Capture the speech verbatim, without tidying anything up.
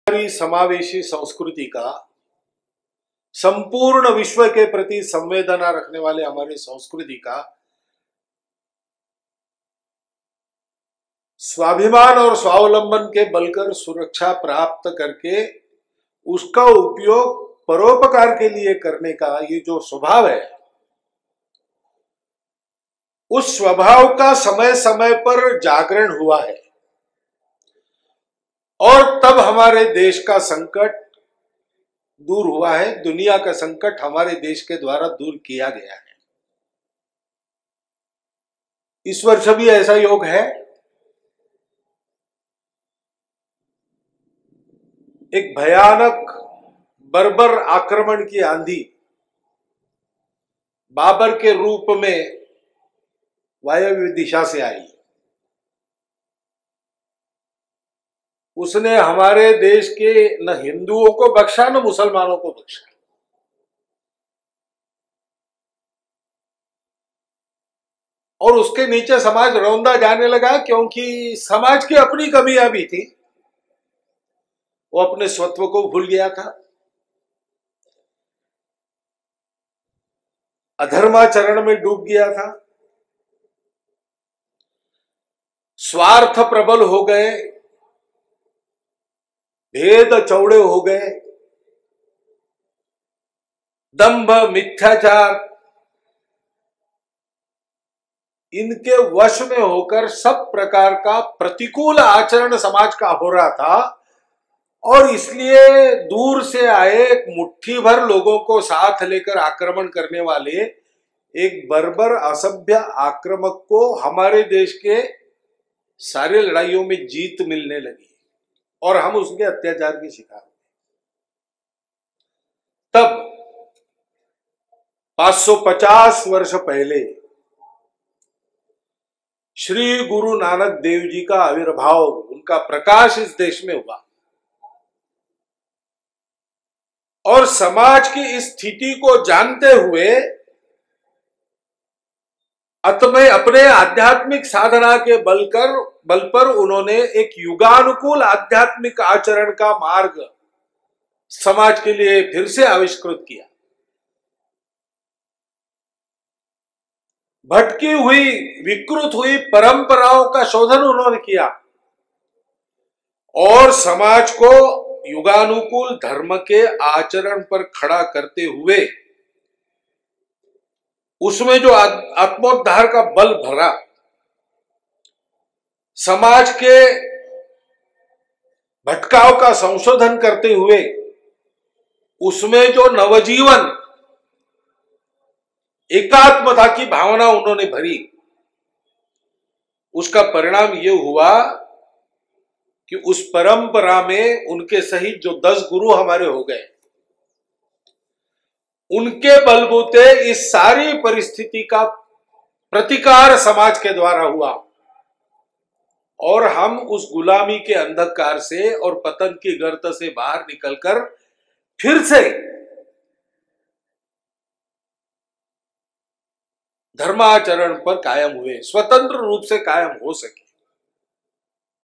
हमारी समावेशी संस्कृति का, संपूर्ण विश्व के प्रति संवेदना रखने वाले हमारी संस्कृति का स्वाभिमान और स्वावलंबन के बलकर सुरक्षा प्राप्त करके उसका उपयोग परोपकार के लिए करने का ये जो स्वभाव है, उस स्वभाव का समय समय पर जागरण हुआ है और तब हमारे देश का संकट दूर हुआ है। दुनिया का संकट हमारे देश के द्वारा दूर किया गया है। इस वर्ष भी ऐसा योग है। एक भयानक बर्बर आक्रमण की आंधी बाबर के रूप में वायव्य दिशा से आई। उसने हमारे देश के न हिंदुओं को बख्शा न मुसलमानों को बख्शा। और उसके नीचे समाज रौंदा जाने लगा, क्योंकि समाज की अपनी कमियां भी थी। वो अपने स्वत्व को भूल गया था, अधर्माचरण में डूब गया था, स्वार्थ प्रबल हो गए, भेद चौड़े हो गए, दंभ मिथ्याचार इनके वश में होकर सब प्रकार का प्रतिकूल आचरण समाज का हो रहा था। और इसलिए दूर से आए एक मुट्ठी भर लोगों को साथ लेकर आक्रमण करने वाले एक बर्बर असभ्य आक्रमक को हमारे देश के सारे लड़ाइयों में जीत मिलने लगी और हम उसके अत्याचार के शिकार हुए। तब पाँच सौ पचास वर्ष पहले श्री गुरु नानक देव जी का आविर्भाव, उनका प्रकाश इस देश में हुआ और समाज की इस स्थिति को जानते हुए अतमय अपने आध्यात्मिक साधना के बल कर बल पर उन्होंने एक युगानुकूल आध्यात्मिक आचरण का मार्ग समाज के लिए फिर से आविष्कृत किया। भटकी हुई, विकृत हुई परंपराओं का शोधन उन्होंने किया और समाज को युगानुकूल धर्म के आचरण पर खड़ा करते हुए उसमें जो आत्मोद्धार का बल भरा, समाज के भटकाव का संशोधन करते हुए उसमें जो नवजीवन, एकात्मता की भावना उन्होंने भरी, उसका परिणाम यह हुआ कि उस परंपरा में उनके सहित जो दस गुरु हमारे हो गए, उनके बलबूते इस सारी परिस्थिति का प्रतिकार समाज के द्वारा हुआ और हम उस गुलामी के अंधकार से और पतन की गर्त से बाहर निकलकर फिर से धर्माचरण पर कायम हुए, स्वतंत्र रूप से कायम हो सके।